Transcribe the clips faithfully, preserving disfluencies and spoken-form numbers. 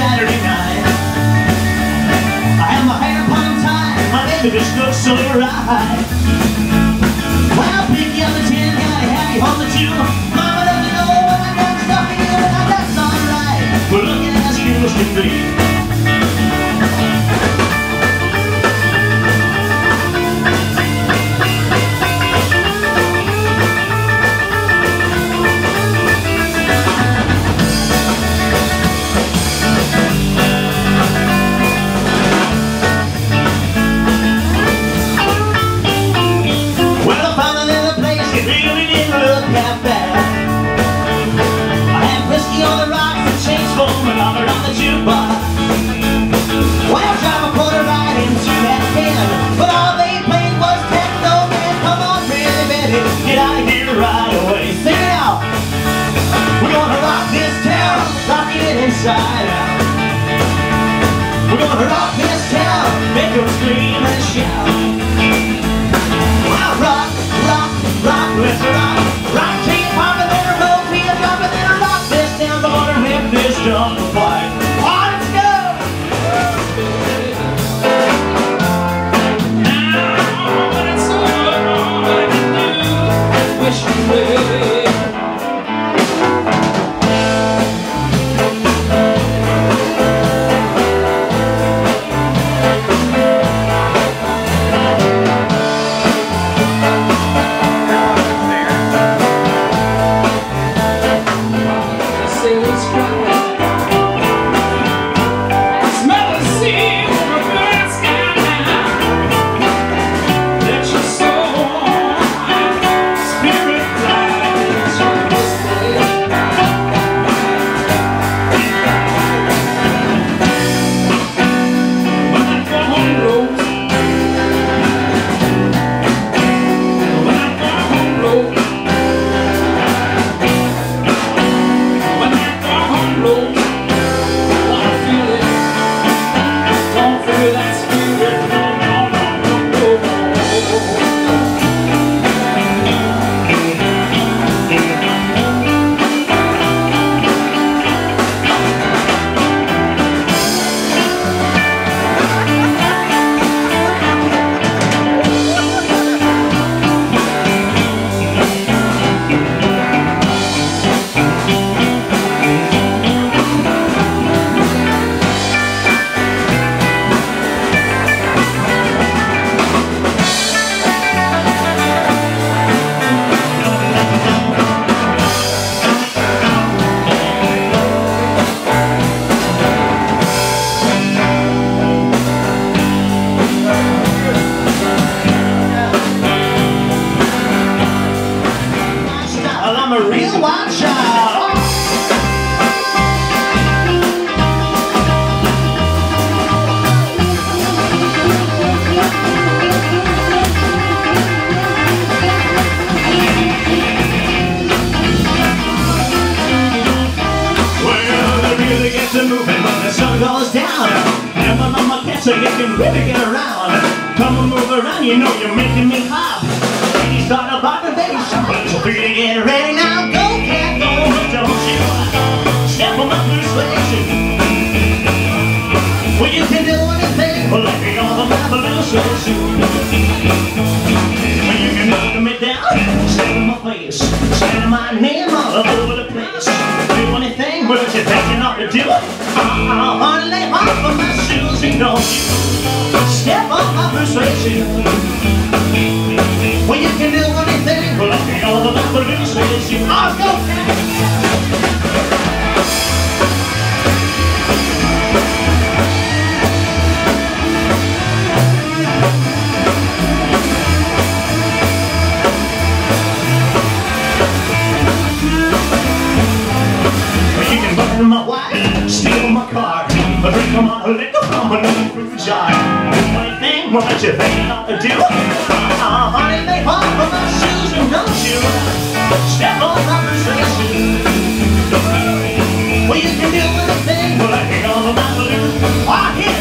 Saturday night. I had my hair upon time, my baby just looked so right. Well, picky on the tin, gotta have you on the two. Mama doesn't know what I got stuff in here, and that's alright. We're looking as good as can be. Inside out. We're gonna rock this town, make them scream and shout. Well, rock, rock, rock, let's rock. Rock till you pop it, then a roll till you drop it, then a rock this town. We're gonna rip this drum apart. Oh, let's go! Now, that's all I can do. Wish you would. I'm a real wild child. Well, they really get to moving when the sun goes down. And my mama gets so you can really get around. Come and move around, you know you're making me hop. You start a bar, baby, so free to get ready now. Go, cat, go, don't you step on my persuasion. Well, you can do anything, but let me on the map a little so soon. Well, you can knock me down, step in my face, saying my name all over the place. Do anything, but you think you ought to do it. I'll hardly lay off of my shoes, and don't you step on my persuasion. Well, you can do anything, but let me on the map a little so soon. I'll go. My wife, steal my car, but drink my liquor from a new fruit jar. Funny thing, what you think you ought to do? Uh, honey, they fall from my shoes, and don't you step on my persuasion. Well, you can do anything, but I ain't gonna let you lose. Ah, hit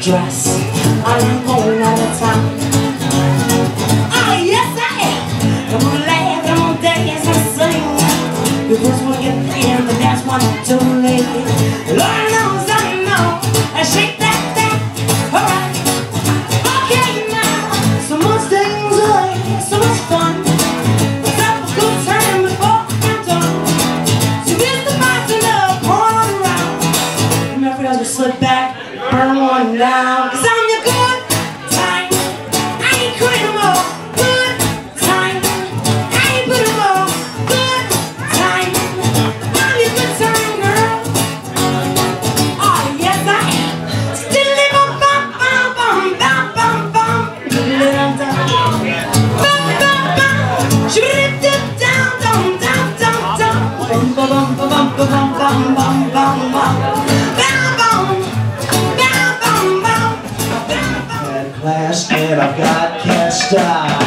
dress. I am going out of town. Oh yes I am. I'm gonna laugh, I'm gonna dance and sing. Because when you get there, the dance one too late. Lord knows I know. I shake that thing. Alright. Okay now. So much things away, so much fun. Let's have a good time before I'm done. So here's the bartender, pour on around. Remember I just slip back, burn one down. Cause I'm your good time. I ain't criminal. Good time. I ain't put 'em all. Good time. I'm your good time, girl. Oh yes I am. Still in my bum bum bum bum bum bum. Little dum bum bum bum. Shoot it down down down down down. Bum bum bum bum bum bum bum bum bum. Class and I've got can't stop.